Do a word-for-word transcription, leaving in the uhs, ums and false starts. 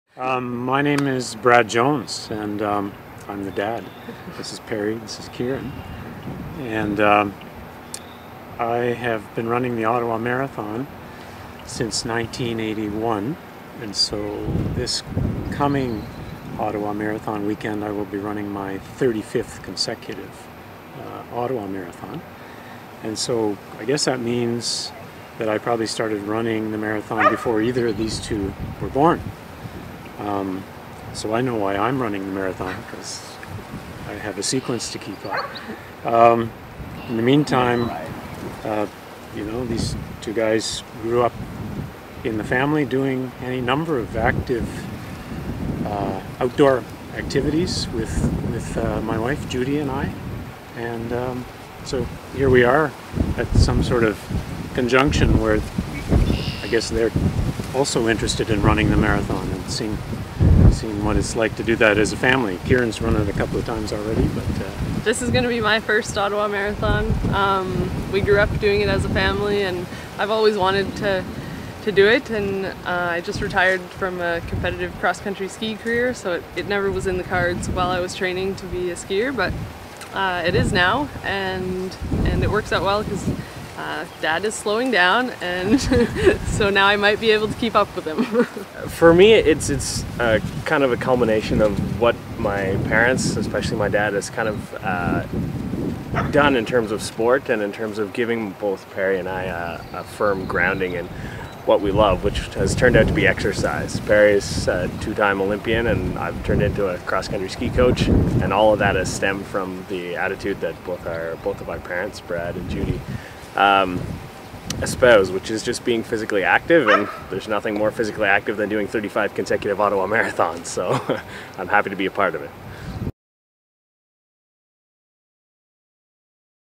Um, my name is Brad Jones, and um, I'm the dad. This is Perry, this is Kieran. And um, I have been running the Ottawa Marathon since nineteen eighty-one, and so this coming Ottawa Marathon weekend I will be running my thirty-fifth consecutive uh, Ottawa Marathon. And so I guess that means that I probably started running the marathon before either of these two were born. Um, so I know why I'm running the marathon, because I have a sequence to keep up. Um, in the meantime, uh, you know, these two guys grew up in the family doing any number of active uh, outdoor activities with, with uh, my wife Judy and I. And um, so here we are at some sort of conjunction where I guess they're also interested in running the marathon and seeing seeing what it's like to do that as a family. Kieran's run it a couple of times already, but uh, this is going to be my first Ottawa Marathon. Um, we grew up doing it as a family, and I've always wanted to to do it. And uh, I just retired from a competitive cross-country ski career, so it, it never was in the cards while I was training to be a skier, but uh, it is now, and and it works out well because Uh, Dad is slowing down, and so now I might be able to keep up with him. For me, it's it's uh, kind of a culmination of what my parents, especially my dad, has kind of uh, done in terms of sport and in terms of giving both Perry and I uh, a firm grounding in what we love, which has turned out to be exercise. Perry's a two-time Olympian, and I've turned into a cross-country ski coach, and all of that has stemmed from the attitude that both our both of our parents, Brad and Judy, Um, espouse, which is just being physically active, and there's nothing more physically active than doing thirty-five consecutive Ottawa marathons, so I'm happy to be a part of it.